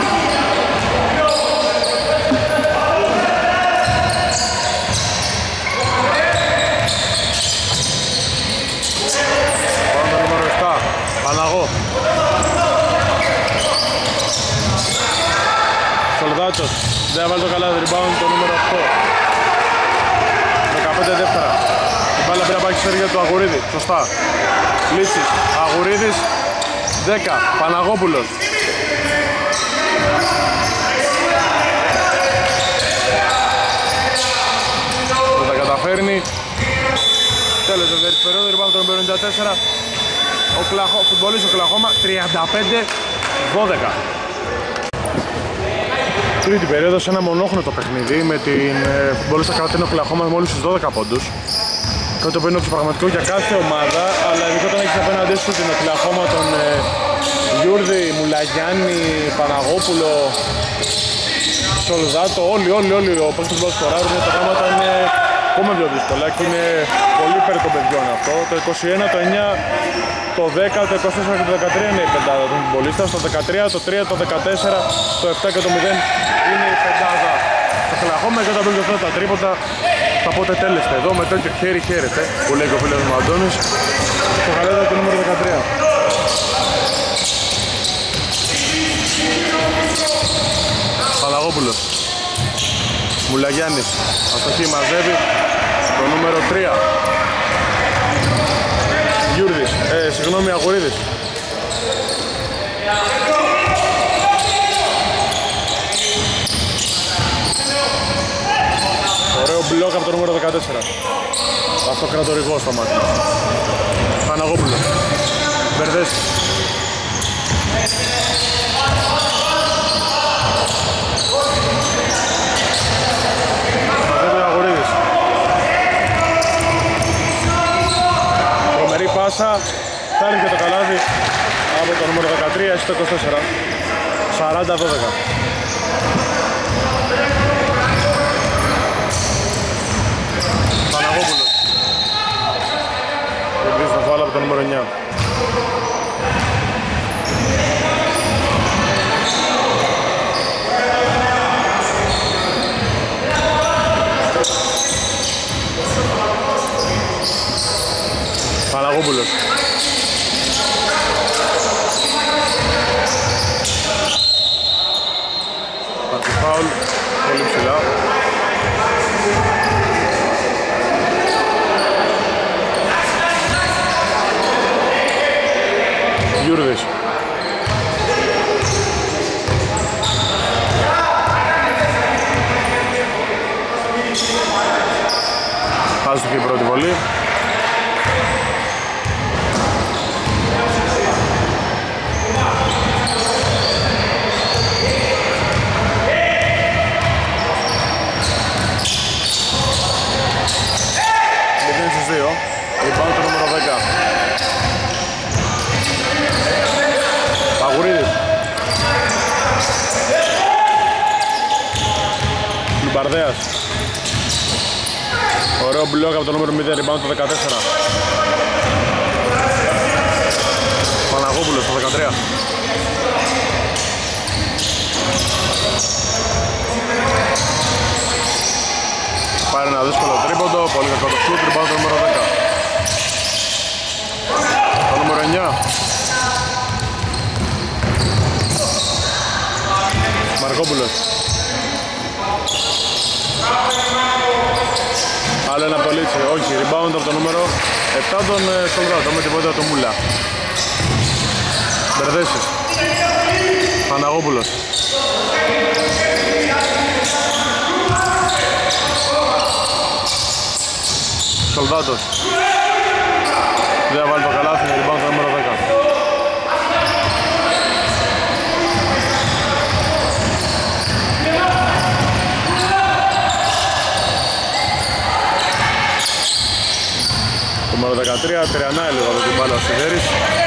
Πάμε το νούμερο 7, Παναγό. Σολδάτσος, δεν έβαλε το καλά rebound το νούμερο 8. 15 δεύτερα. Η μπάλα πρέπει να πάει στα χέρια του Αγουρίδη, σωστά. Λίτσης, Αγουρίδης, 10, Παναγόπουλος. Δεν τα καταφέρνει. Τέλος δεύτερης περίοδου, rebound το νούμερο 94. Ο φουτμπολής Οκλαχώμα, 35-12. Τρίτη περίοδο σε ένα μονόχρονο παιχνίδι με την φουτμπολίστα κατά την Οκλαχώμα μόλις στους 12 πόντους. Κάτι το οποίο είναι πραγματικό για κάθε ομάδα, αλλά ειδικά όταν έχεις απέναντί σου την Οκλαχώμα, τον Γιούρδη, Μουλαγιάννη, Παναγόπουλο, Σολδάτο, όλοι ο παίκτης του σκοράρουν, τα πράγματα είναι ακόμα πιο δύσκολα και είναι πολύ περί των παιδιών αυτό. Το 21, το 9, το 10, το 24 και το 13 είναι η πεντάδα των φουτμπολίστας, το 13, το 3, το 14, το 7 και το 0 είναι η πεντάδα. Το Οκλαχώμα και όταν μπήκε τα τρίποτα, θα πότε τέλεστε εδώ με τέτοιο χέρι χαίρετε που λέει και ο φίλος μου Αντώνης. Το γαλέτα το νούμερο 13. Παλαγόπουλος. Μουλαγιάννης. Αστοχή μαζεύει το νούμερο 3. Γιούρδης. Συγγνώμη, Αγουρίδης. Ωραίο μπλοκ από το νούμερο 14. Αυτοκρατορικό στο μάτι. Παναγόπουλος. Μπερδέσης. Μαζεύει ο Αγουρίδης. Τρομερή πάσα. Φτάνει και το καλάδι από το νούμερο 13 στο 24. 40-12. Παναγόπουλος. Κερδίζει το φάουλ από το νούμερο 9. Παναγόπουλος. Αντιφάουλ, πολύ ψηλά. Γιούρδης. Χάστηκε η πρώτη βολή. Rebound το νούμερο 10. Αγουρίδης. Λουμπαρδέας. Ωραίο μπλοκ από το νούμερο 0, rebound το 14. Παναγόπουλος το 13. Πάρει ένα δύσκολο τρίποντο, πολύ κακό το σουτ, rebound το νούμερο 10. Το νούμερο 9. Μαρκόπουλος. Άλλο ένα από το Λίτσι, όχι, rebound από το νούμερο 7 τον Σολδάτο με τη βόλτα του Μούλα. Μπερδέσης. Παναγόπουλος. Σολδάτος. Δεν θα βάλει το καλάθι, rebound το νούμερο 10. Το νούμερο 13, τριανάει λίγο από την μπάλα ο Σιδέρης.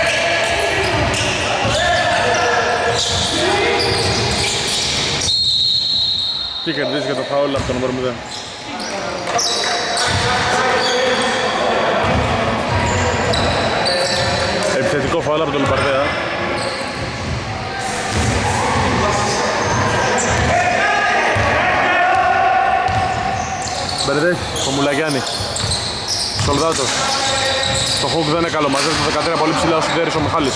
Και κερδίζει και το φάουλ από το νούμερο 0. Επιθετικό φάουλ από τον Λουμπαρδέα. Μπερδέχει, ο Μουλαγιάννη. Σολδάτος. Το χουκ δεν είναι καλό, μαζεύει το 13 πολύ ψηλά ο Σιδέρης ο Μιχάλης.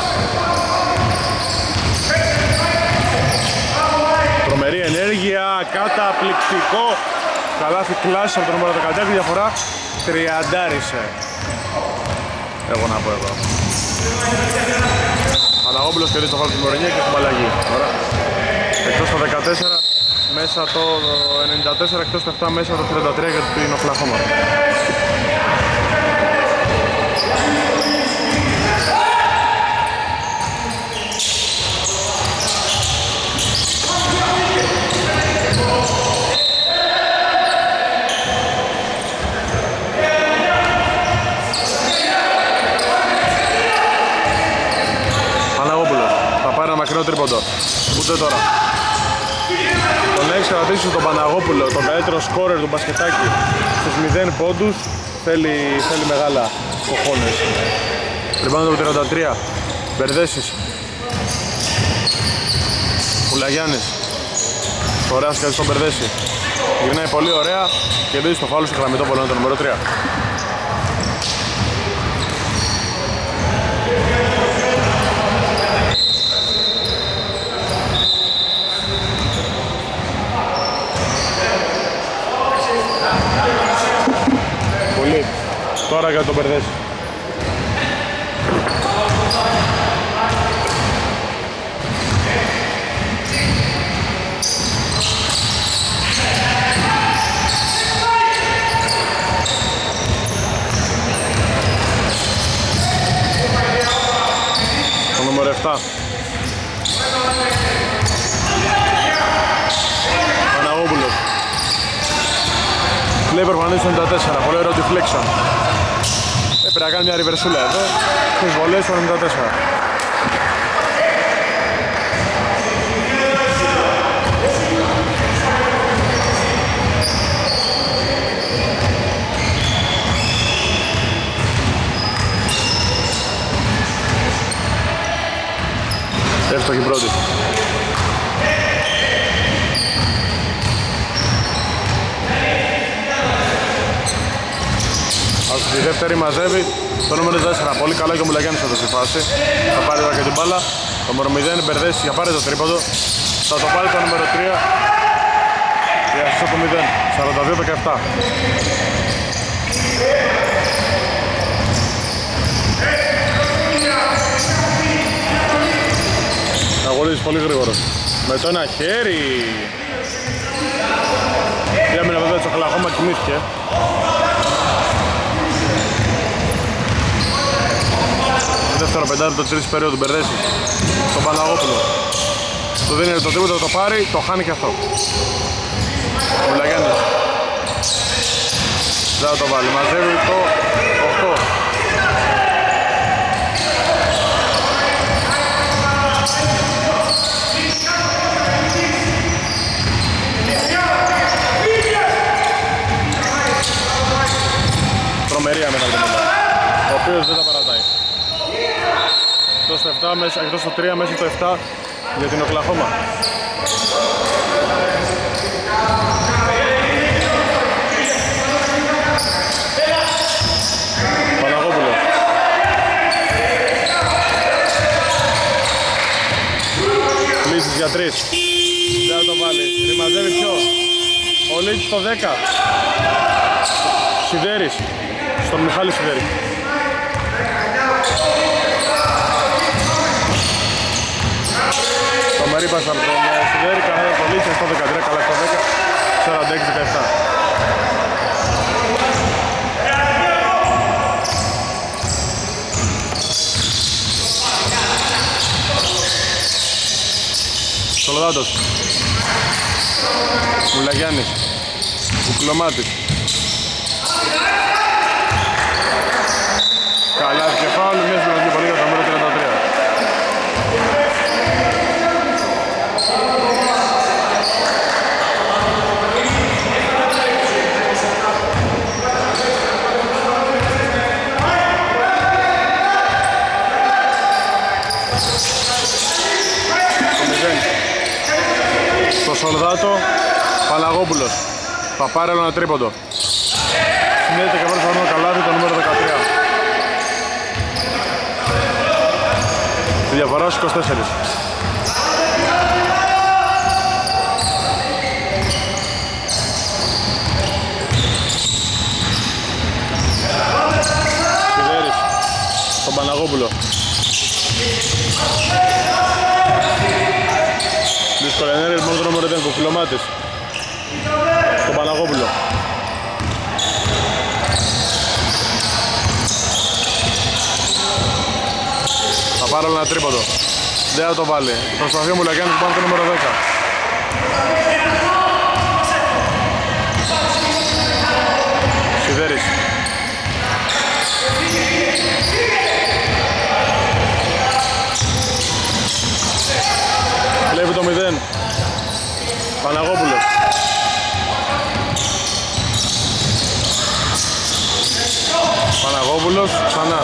Τρομερή ενέργεια, καταπληκτικό. Καλάθι κλάση από το νούμερο 13, διαφορά 30. Εγώ να πω εδώ. Παναγόπουλος κερδίζει το φάουλ του νούμερο 9 και έχουμε αλλαγή. Ωραία. Εκτός το 14, μέσα το 94, εκτός το 7, μέσα το 33 για την Οκλαχώμα. Μακρινό τρίποντο, ούτε τώρα. Τον έχεις κρατήσει τον Παναγόπουλο, τον καλύτερο σκόρερ του μπασκετάκι στους 0 πόντους, θέλει μεγάλα κοχώνες. Ριμπάουντ από 33, Μπερδέσης. Πουλαγιάννης. Ωραία σκέφτεται στον Μπερδέση. Γυρνάει πολύ ωραία και μπαίνει στο φάουλ στο γραμμητό πολώνιο το νούμερο 3. Πολύ. Τώρα για τον Μπερδέση. Το νούμερο 7. Παναγόπουλος. Λέει προφανής στο 94, πολύ ωραίο deflection. Πρέπει να κάνει μια ριβερσούλα εδώ. Τις βολές στο 94. Εύστοχη πρώτη. Στη δεύτερη μαζεύει το νούμερο 4. Πολύ καλό και ο Μουλαγιάννης εδώ στη φάση. Θα πάρει τώρα και την μπάλα. Το νούμερο 0 Μπερδέση για πάρει το τρίποντο. Θα το πάρει το νούμερο 3. Για ασίστ το 0. 42-17. Αγωνίζεις πολύ γρήγορος. Με το ένα χέρι. Η άμυνα βέβαια της Οκλαχώμα κοιμήθηκε. Δεύτερο πεντάρι το τρίτης περίοδου Μπερδέση. Στον Παναγόπουλο. Του δίνει το τρίποντο, το πάρει, το χάνει και αυτό. Ο Μουλαγιάννης. Δεν θα το βάλει. Μαζεύει το 8. Τρομερή άμυνα από τον Μουλαγιάννη, ο οποίος δεν τα παρατάει. Εκτός το 7, εκτός το 3, μέσα το 7 για την Οκλαχώμα. Παναγόπουλος. Λύσεις για 3. Δεν θα το βάλει. Ρημαζεύει ποιο. Ο Λίτσης στο 10. Σιδέρης. Στον Μιχάλη Σιδέρη. Το μερί πάσα από τον Σιδέρη, κανένα το Λίτσης στο 13, καλά στο 10, 46-17. Σολοδάτος. Μουλαγιάννης. Κουκλωμάτης. Καλά και φάουλ, μια συλλογική πολύ για το νούμερο 33. Στο Σολδάτο, Παναγόπουλος. Θα πάρει ένα τρίποντο. Συνέχεται και πρώτα το καλάδι το νούμερο 13. Τη διαφορά στους 24. Σιδέρης, τον Παναγόπουλο. Δύσκολα ενέργεια, μόνο το νούμερο 10, Κουφιλωμάτης. Τον Παναγόπουλο. Θα πάρω ένα τρίποντο. Δεν θα το βάλει. Προσπαθεί ο Μουλαγιάννης πάνω το νούμερο 10. Σιδέρης. Βλέπει το 0. Παναγόπουλος. Παναγόπουλος ξανά.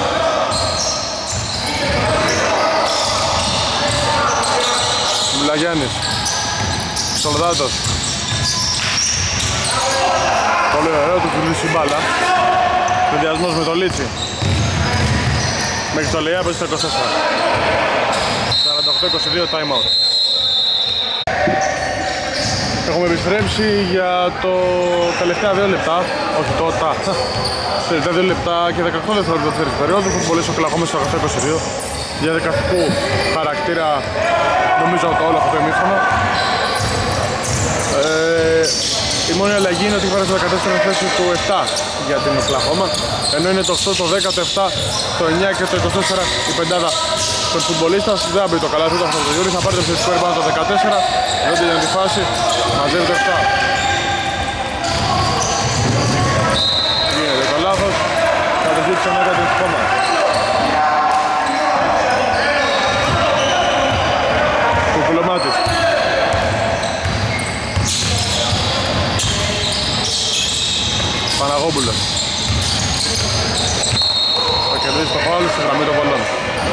Μουλαγιάννης. Σολδάτος. Πολύ ωραίο, του φιλήσει η μπάλα. Συνδυασμός με το Λίτσι. Μέχρι το Λεϊά παίζει το 24. 48-22 time out. Έχουμε επιστρέψει για το τελευταία 2 λεπτά. Όχι τότε. Τελευταία 2 λεπτά και 18 δευτερόλεπτα δεύτερης περίοδου. Έχουν πολλές Οκλαχώμες στο 8-22. Διαδικαστικού χαρακτήρα νομίζω το όλο αυτό το ημίχρονο. Η μόνη αλλαγή είναι ότι έχει πάρει στο 14 θέση του 7 για την Οκλαχώμα, ενώ είναι το 8, το 10, το 7, το 9 και το 24 η πεντάδα των φουτμπολίστας. Δεν θα μπει το καλάθι του Αυτοδογιούρη, θα πάρει το ψηφιστικό rebound το 14, δεν τελειώνει τη φάση, μαζεύει το 7. Γίνεται το λάθος, κατοχή ξανά για την Οκλαχώμα. Κουκουλωμάτης. Παναγόπουλος. Θα κερδίσει το φάουλ στη γραμμή των βολών.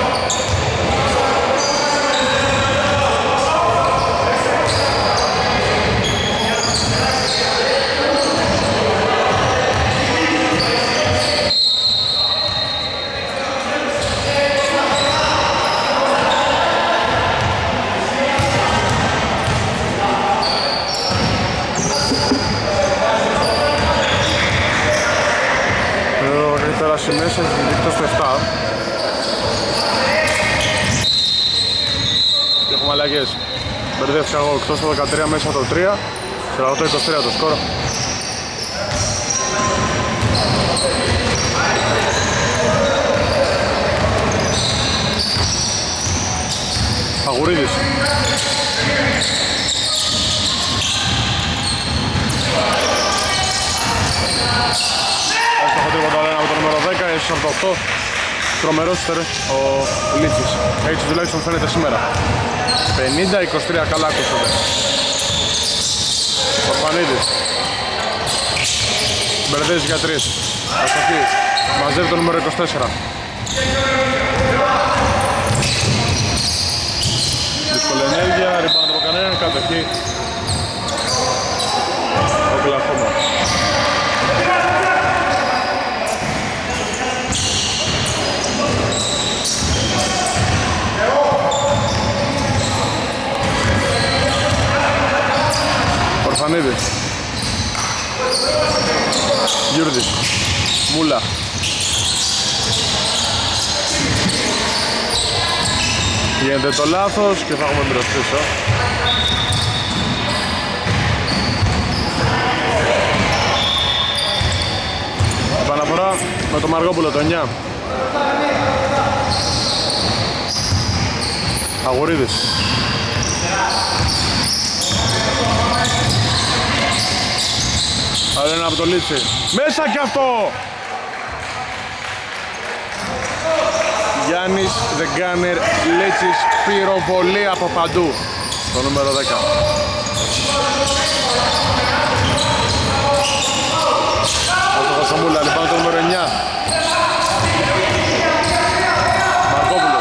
Μέσα εκτός το 7 και έχουμε αλλαγές. Μπερδεύτηκα εγώ, εκτός το 13 μέσα το 3, 48-23 το σκόρο. Αγουρίδης. Από το 8, τρομερός ήταν ο Λίτσης. Έτσι τουλάχιστον φαίνεται σήμερα. 50-23 καλά ακούσατε. Ο Φανίδης. Μπερδέζει για 3. Αστοχή. Μαζεύει το νούμερο 24. Δύσκολη ενέργεια, rebound από κανέναν, κατοχή. Οκλαχώμα. Ορφανίδης. Γιούρδης. Μούλα. Γίνεται το λάθος και θα έχουμε μπροστίσω. Επαναφορά με το Μαργόπουλο το 9. Αγουρίδης. Άλλο ένα από το Λίτσι. Μέσα κι αυτό! Γιάννης The Gunner Λίτσης, πυροβολή από παντού. Το νούμερο 10. Ο Κοσομούλα, λοιπόν το νούμερο 9. Μαρκόπουλος.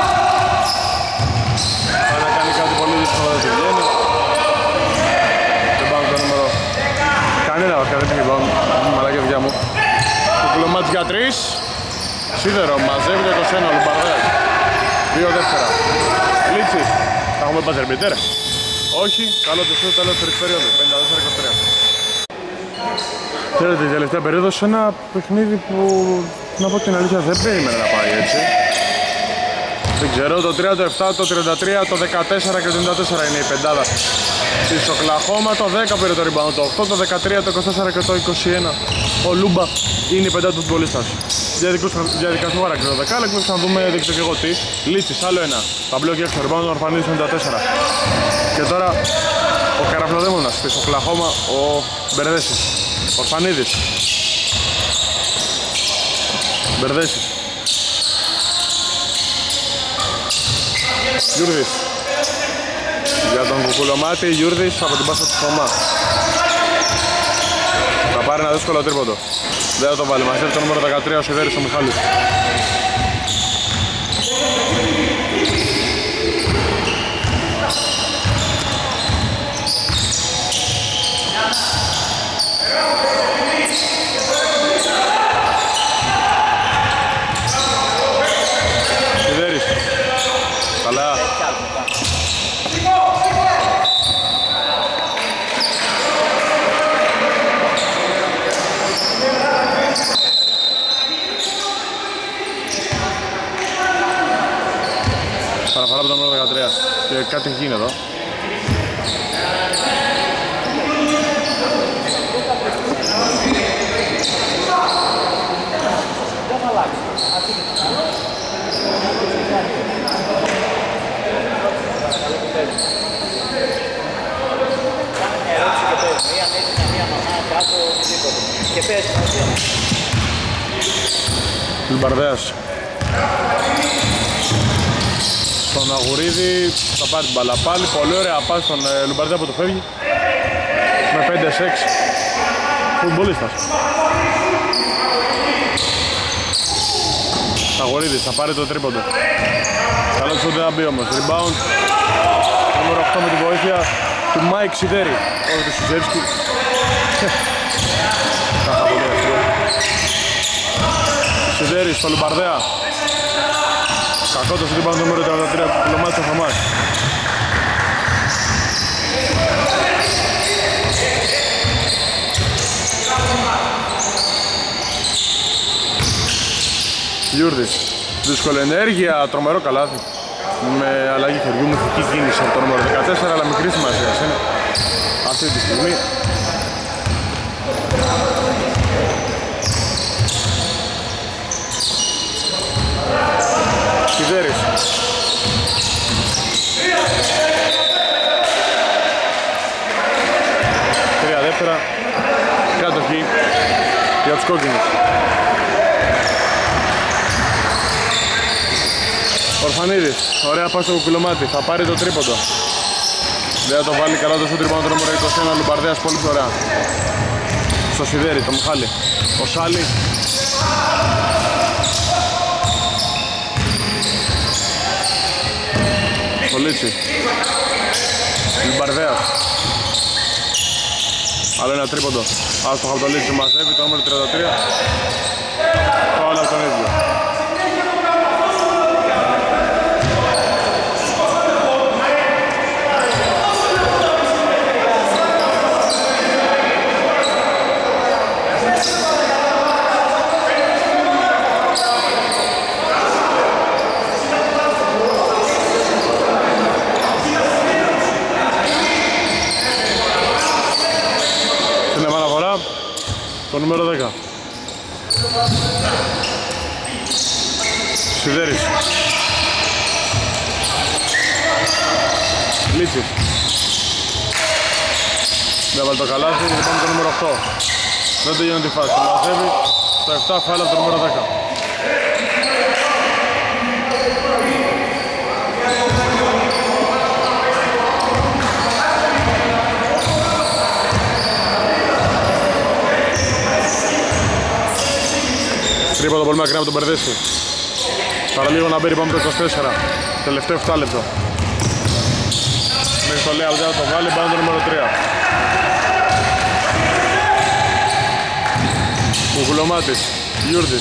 Θα να κάνει κάτι πολύ δύσκολο, δεν βγαίνει. Δεν πάμε το νούμερο. Κανένα βασικά δεν πήγε πάνω, μαλάκια δικιά μου. Κουκουλωμάτης για 3. Σίδερο, μαζεύει το 21, Λουμπαρδέας. 2 δεύτερα. Λίτσης. Θα έχουμε μπαζερμπιτέρ. Όχι, καλό το σου, τέλος της περίοδου. 54-23. Ξέρετε, η τελευταία περίοδος σε ένα παιχνίδι που, να πω την αλήθεια, δεν περίμενε να πάει έτσι. Δεν ξέρω, το 3, το 7, το 33, το 14 και το 94 είναι η πεντάδα της Οκλαχώμα. Το 10 πήρε το rebound, το 8, το 13, το 24 και το 21. Ο Λούμπα είναι η πεντάδα του futbolistας. Διαδικαστικό χαρακτήρα το δεκάλεπτο, θα δούμε δείξτε και εγώ τι. Λίτσης, άλλο ένα. Ταμπλό και έξω, rebound, ο Ορφανίδης 94. Και τώρα ο καραφλοδαίμονας της Οκλαχώμα, ο Μπερδέσης. Ορφανίδης. Μπερδέσης. Γιούρδης. Για τον Κουκουλωμάτη, Γιούρδης από την πάσα του Θωμά. Θα πάρει ένα δύσκολο τρίποντο. Δεν θα το βάλει, μαζεύει το νούμερο 13 ο Σιδέρης ο Μιχάλης. Καλά. Παραφορά από το νούμερο 13 και κάτι έχει γίνει εδώ. Λουμπαρδέας στον Αγουρίδη, θα πάρει την μπάλα πάλι, πολύ ωραία πάση στον Λουμπαρδέα που το φεύγει με 5-6 φουτμπολίστας. Αγουρίδης θα πάρει το τρίποντο, καλό του δεν θα μπει όμως, rebound νούμερο 8 με τη βοήθεια του Μάικ Σιδέρη, όχι του Σιζεύσκι. Σιδέρης στο Λουμπαρδέα, κακό το rebound νούμερο 33 που κιλομάτισε ο Θωμάς. Γιούρδης, δύσκολη ενέργεια, τρομερό καλάθι με αλλαγή χεριού, μυθική κίνηση από το νούμερο 14, αλλά μικρή σημασία είναι αυτή τη στιγμή. Κιδέρης. Τρία δεύτερα, κατοχή για τους κόκκινους. Ορφανίδης, ωραία πάση στο κουκουλωμάτι, θα πάρει το τρίποντο. Δεν θα το βάλει καλά το τρίποντο το νούμερο 21, Λουμπαρδέας πολύ πιο ωραία. Στο Σιδέρι, το Μιχάλη. Ο Σάλι. Το Λίτσι. Λουμπαρδέας. Άλλο ένα τρίποντο. Άστοχα από το Λίτσι, μαζεύει το νούμερο 33. Όλα από τον ίδιο. Το νούμερο 10. Σιδέρης. Λίτσης. Δεν βάλει το καλάθι, πάμε το νούμερο 8. Δεν τελειώνει τη φάση, μαζεύει το 7 φάλα από το νούμερο 10. Τρίποντο πολύ μακριά από τον Μπερδέση. Παραλίγο να μπει, πάμε το 24. Τελευταίο 7 λεπτό. Μέχρι το λέει να το βάλει, πάμε το νούμερο 3. Κουκουλωμάτης, Γιούρδης.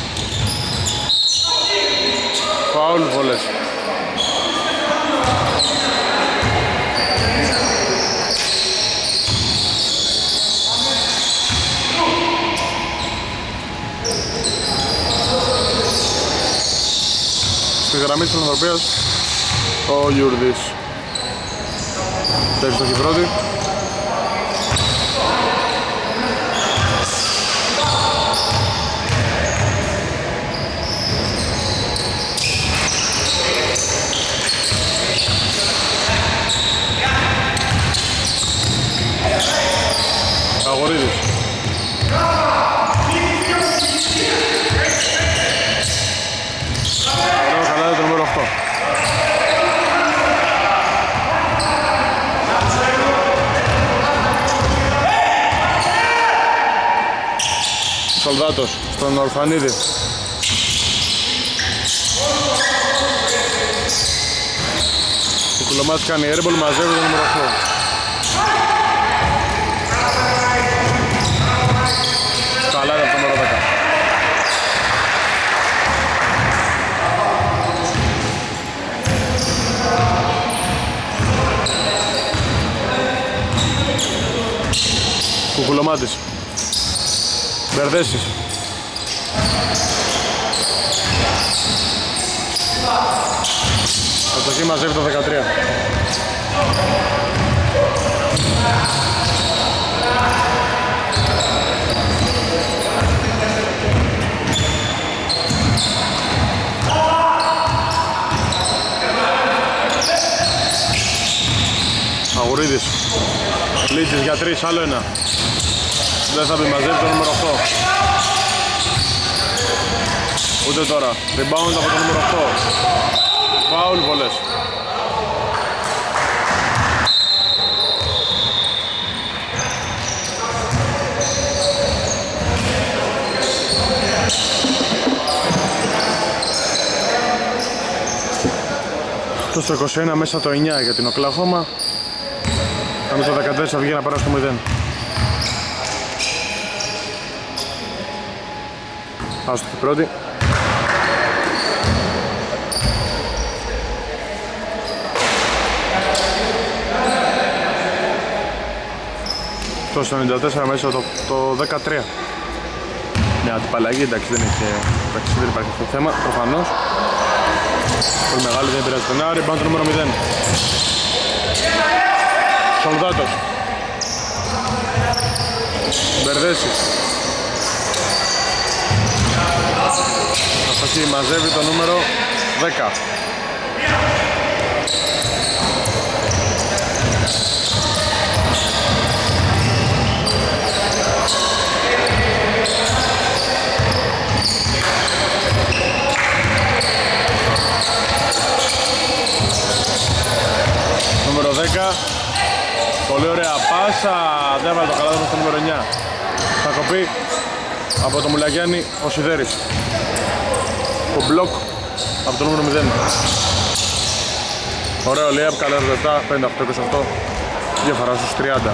Φαούλ βολές. Στη γραμμή της Φιλανθρωπίας ο Γιούρδης. Τέχει στο Κυπρότη. Αγορίδης. Καλά το νούμερο 8. Σολδάτος στον Ορφανίδη. Ο Κουλομάτης κάνει airball, μαζεύει το νούμερο 8. Καλά από το νούμερο 10. Κουκουλομάτης. Μπερδέσεις. Αστοχή μαζεύει το 13. Αγουρίδης. Λίτσης για 3, άλλο ένα. Δεν θα μπει, μαζεύει το νούμερο 8. Ούτε τώρα. Rebound από το νούμερο 8. Φάουλ πολλές. Το στο 21 μέσα το 9 για την Οκλαχώμα. Κάμε το 14 θα βγει να πάρει στο 0. Άστοχη πρώτη. Το στο 94 μέσα το 13. Μια αντιπαλλαγή, εντάξει δεν υπάρχει αυτό το θέμα, προφανώς. Πολύ μεγάλη, δεν πειράζει τον Άρη, πάνω το νούμερο 0. Σολδάτος. Μπερδέσεις. Αστοχή, μαζεύει το νούμερο 10. Νούμερο 10. Πολύ ωραία πάσα. Δεν βάλει το καλά στο νούμερο 9. Θα κοπεί από το Μουλαγιάννη ο Σιδέρης. Το μπλοκ από το νούμερο 0. Ωραίο layup, καλά λεπτά, 58-28. Διαφορά στους 30.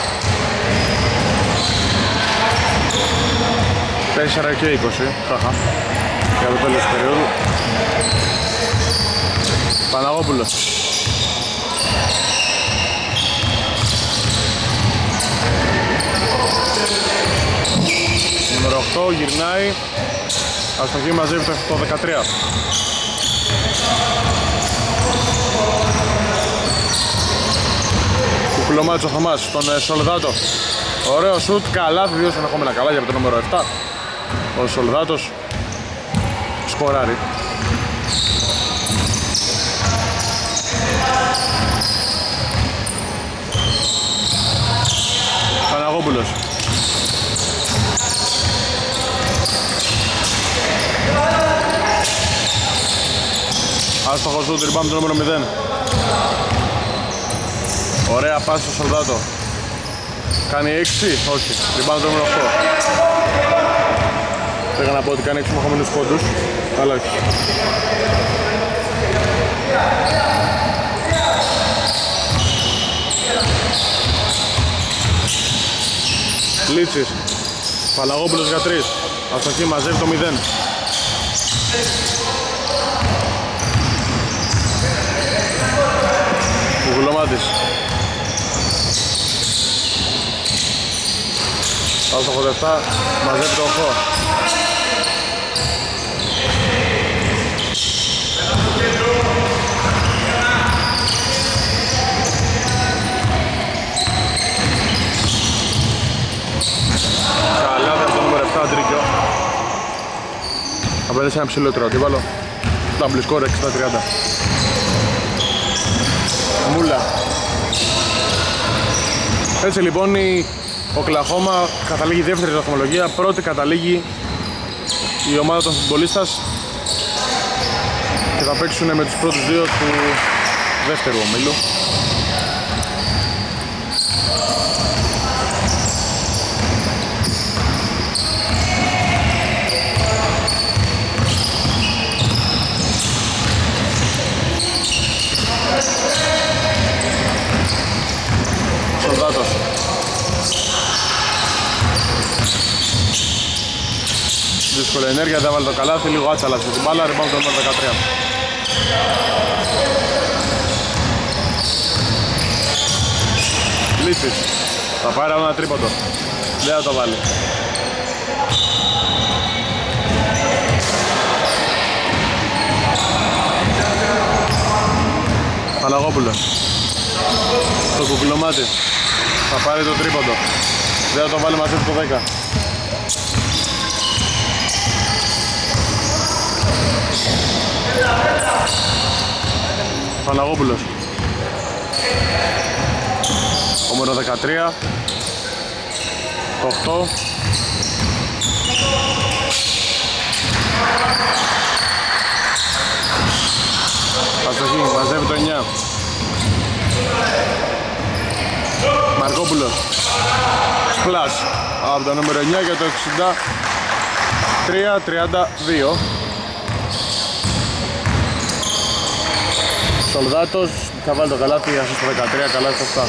4 και 20. Χαχα. Για το τέλος της περίοδου. Παναγόπουλος. Νούμερο 8 γυρνάει. Αστοχή, μαζεύει το 13. Κουκουλομάτης ο Θωμάς στον Σολδάτο. Ωραίο σουτ, καλάθι, 2 συνεχόμενα καλά για το νούμερο 7. Ο Σολδάτος σκοράρει. Παναγόπουλος. Άστοχο σουτ, rebound το νούμερο 0. Ωραία πάση στο Σολδάτο. Κάνει 6, όχι, rebound το νούμερο 8. Θέλω να πω ότι κάνει 6 μοχόμενους πόντους, αλλά όχι. Λίτσης. Παλαγόπουλος για 3. Αστοχή, μαζεύει το 0. Κουκουλομάτης. Άστοχο 7, μαζεύει το 8. Καλά, θα το νούμερο 7 Αντρίκιο. Απέναντι σε ένα ψηλότερο αντίπαλο. Double score 60-30. Μούλα. Έτσι λοιπόν η Οκλαχώμα καταλήγει δεύτερη βαθμολογία, πρώτη καταλήγει η ομάδα των φουτμπολίστας και θα παίξουν με τους πρώτους δύο του δεύτερου ομίλου. Σολδάτος. Δύσκολη ενέργεια, δεν βάλει το καλάθι, λίγο άτσαλα στην μπάλα, rebound το νούμερο 13. Λίτσης. Θα Θα πάρει άλλο ένα τρίποντο. Δεν θα το βάλει. Παναγόπουλος. Το κουκλωμάτι. Θα πάρει το τρίποντο. Δεν θα το βάλει μαζί του το 10. Παναγόπουλος. Νούμερο 13. Το 8. Αστοχή, μαζεύει το 9. Μαρκόπουλος. Σπλάς από το νούμερο 9 για το 63-32. Σολδάτος θα βάλει το καλάθι για στο 13, καλάθι στο 7.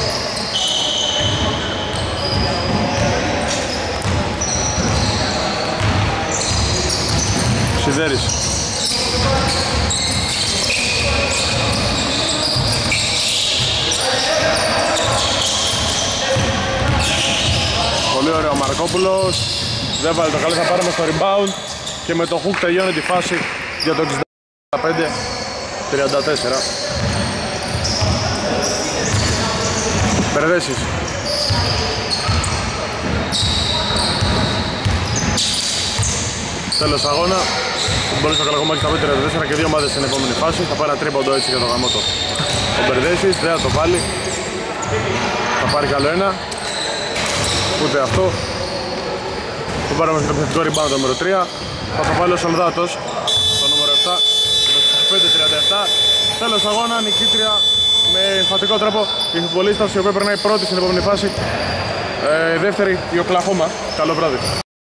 Σιδέρης. Πολύ ωραίο ο Μαρκόπουλος. Δεν βάλει το καλό, θα πάρουμε στο rebound. Και με το hook τελειώνει τη φάση για το 65-34. Περδέσεις. Τέλος αγώνα. Μπορεί στο καλαγόμα και 34 και δύο ομάδες στην επόμενη φάση. Θα πάρει ένα τρίποντο έτσι για το γαμότο. Ο Μπερδέσης δεν θα το βάλει. Θα πάρει καλό ένα. Ούτε αυτό. Θα πάρουμε στο επιθετικό rebound το νούμερο 3. Θα το βάλει ο Σολδάτος. Το νούμερο 7. 25-37. Τέλος αγώνα, νικήτρια με εμφατικό τρόπο η φουτμπολίστας η οποία περνάει πρώτη στην επόμενη φάση. Δεύτερη η Οκλαχώμα. Καλό βράδυ.